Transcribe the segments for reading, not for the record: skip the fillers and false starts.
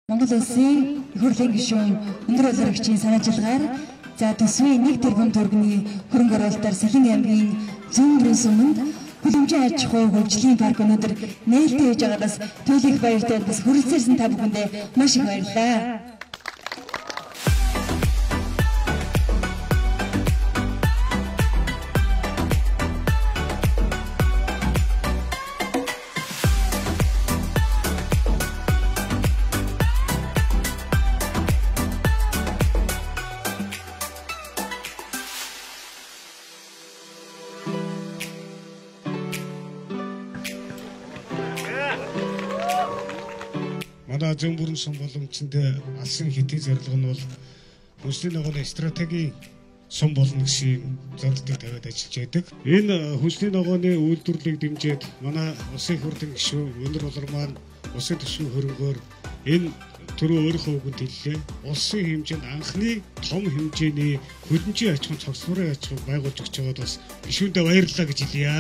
Монгол улсын их хурлын гишүүн өндөр улирагчийн санаачлалгаар за төсвийн 1 тэрбум төгрөгийн хөрөнгө оруулалтаар Сэлэн аймгийн зүүн бүрэн суманд хүлэмжийн аж ахуй хөгжлийн парк өнөөдөр нээлттэй хийж байгаагаас туйлын баяртай бас хүрэлцээрсэн та бүхэндээ маш их баярлалаа. Манай зүүн бүрэн сум боломжтой алсын хэдийн зорилго нь бол хүнсний ногооны стратегийн сум болно гэсэн зорилтыг тавиад ажиллаж байдаг. Энэ хүнсний ногооны үйлдвэрлэлийг дэмжиж манай улсын их хурлын гишүүн Өнөр Улармаан улсын төсвийн хөрөнгөөр энэ түрүү өөрийнхөө үгэнд хэллээ. Улсын хэмжээнд анхны том хэмжээний хүлэмжийн аж ахуйн цогцлогын аж ахуйг байгуулж өгч байгаад бас гишүүндээ баярлалаа гэж хэлье.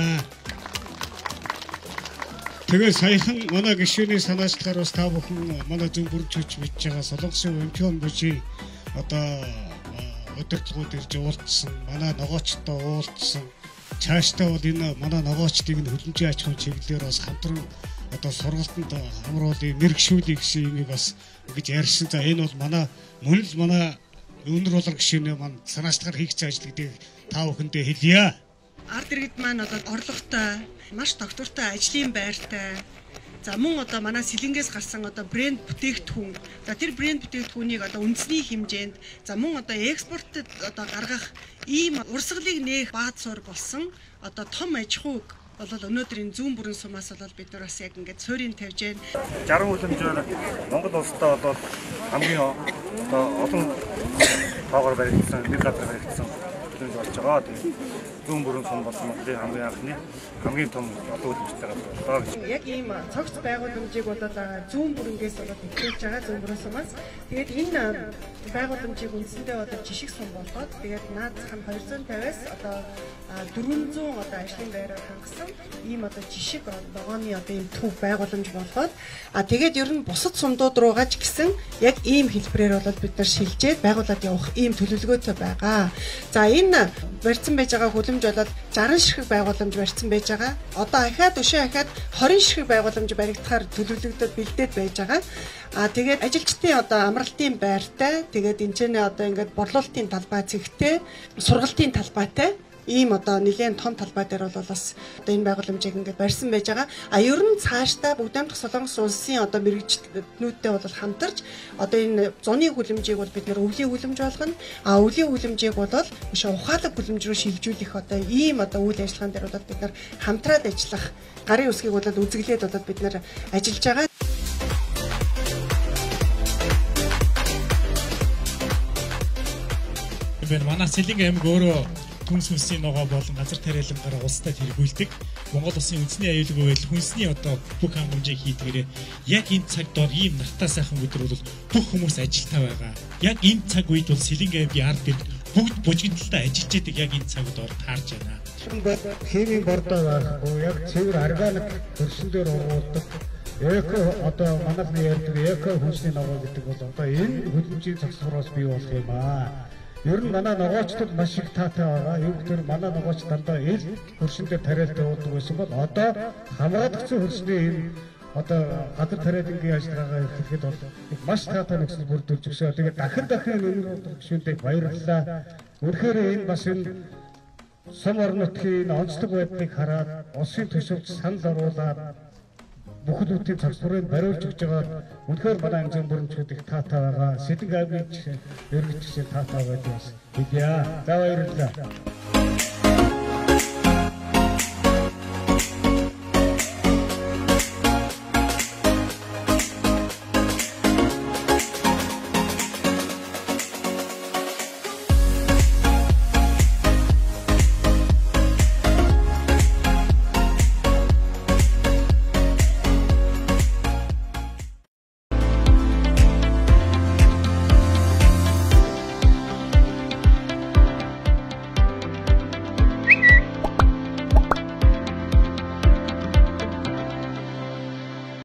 Тэгээд саяхан манай гишүүний санаачлахаар бас та бүхэн манай зүүн бүрэн чөч мэдж байгаа Солонгосын Олимпион бужийн одоо удирдлагууд ирж уулзсан, манай ногоочтой уулзсан. Цаашдаа бол энэ манай ногоочдыг нь хөлбөмбөгийн аж ахуйн чиглэлээр бас хамтран одоо сургалтанд хамруулъя, мэрэгшүүлье гэсэн юмыг бас ингэж ярьсан. За энэ бол манай мөн л манай өнөр улар гишүүний маань санаачлахаар хийх ажил гэдгийг та бүхэндээ хэлье. Ард иргэд маань одоо орлоготой, маш тогтвортой ажлын байртай. За мөн одоо манай Сэлэнгээс гарсан одоо брэнд бүтээгдэхүүн. За тэр брэнд бүтээгдэхүүнийг одоо үндэсний хэмжээнд за мөн одоо экспортод одоо гаргах ийм урсгалыг нээх бааз суурь болсон одоо том аж ахуйг болол өнөөдрийн зүүн бүрэн сумаас бол бид нар бас яг ингээд суурийг тавьж байна. 60 хүлэмжээр Монгол улстай бол хамгийн одоо олон тоогоор баригдсан, нэг газар баригдсан хүлэмж болж байгаа. Зүүн бүрэн сум болсон Монголын хамгийн анхны хамгийн том олон хүлэмжтэй газар боллоо гэж. Яг ийм цогц байгууламжийг бол зүүн бүрэнгээс бол ихлүүлж байгаа зүүн бүрэн сумаас. Тэгээд энэ байгууламжийг үндсэндээ одоо жишг сум болгоод тэгээд наадхан 250-аас одоо 400 одоо ажлын байраар хангасан ийм одоо жишг ногооны одоо ийм төв байгууламж болгоод тэгээд ер нь бусад сумдууд руугаа ч гэсэн яг ийм хэлбэрээр бол бид нар шилжээд байгуулад явах ийм төлөвлөгөөтэй байгаа. За энэ барьсан байж байгаа хүлэмж болоод 60 ширхэг байгууламж барьсан байж байгаа. Одоо ахаад өшөө ахаад 20 ширхэг байгууламж баригдахаар төлөвлөгдөд бэлдээд байж байгаа. Тэгээд ажилчдын одоо амралтын байртай, тэгээд энэ одоо ингээд борлуулалтын талбай зэгтэй, сургалтын талбайтай ийм одоо нэлээд том талбай дээр бол бас одоо энэ байгууламжийг ингээд барьсан байж байгаа. Ер нь цаашдаа Бүгдамдах Солонгос улсын одоо мэрэгчлэнүүдтэй бол хамтарч одоо энэ зуны хүлэмжийг бол бид нэр өвлийн хүлэмж болгоно. Өвлийн хүлэмжийг бол биш ухаалаг хүлэмж рүү шилжүүлэх одоо ийм одоо үйл ажиллагаан дээр бол бид нар хамтраад ажиллах гарын үсгийг бол үзэглээд бол бид нар ажиллаж байгаа. Энэ манай Сэлэн аймаг өөрөө хүнс хүнсний ногоо болон газар тариалангаар улстай хэрэгүүлдэг. Монгол улсын үндэсний аюулгүй байдал хүнсний одоо бүх хангамжийг хийдгээрээ яг энэ цагт дор ийм нартай сайхан өдөр бол бүх хүмүүс ажилтаа байгаа. Яг энэ цаг үед бол Сэлэн аймгийн ард иргэд бүгд бужигдaltaа ажиллаж байдаг яг энэ цагт дор таарж байна. Химийн бордоо байхгүй, яг цэвэр органик төрсөн дээр уруулдаг. Эко одоо манайхны ярьдаг эко хүнсний ногоо гэдэг бол одоо энэ хүлэмжийн цогцлогоос бий болох юм аа. Ер нь манай ногоочдод маш их таатай байгаа. Юу гэхээр манай ногооч дандаа ил хөршөндөө тариалтай уулдаг байсан бол одоо хамгаалагдсан хөрсний энэ одоо газар тариалангийн ажиллагаагаа эрхлэхэд бол маш таатай нөхцөл бүрдүүлж өгсөн. Тэгээд дахин өнөр гишүүнтэй баярлалаа. Үнэхээр энэ бас энэ сум орон нутгийн онцлог байдлыг хараад улсын төсөвт санал оруулаад бүхэлдээ цогцлогыг бариулж өгч байгаа. Үнэхээр манай зүүн бүрэнчүүд их таатай байгаа. Сэлэн аймгийн ерөнхийлөгч таатай байдаг бас. Хэлье. За баярлалаа.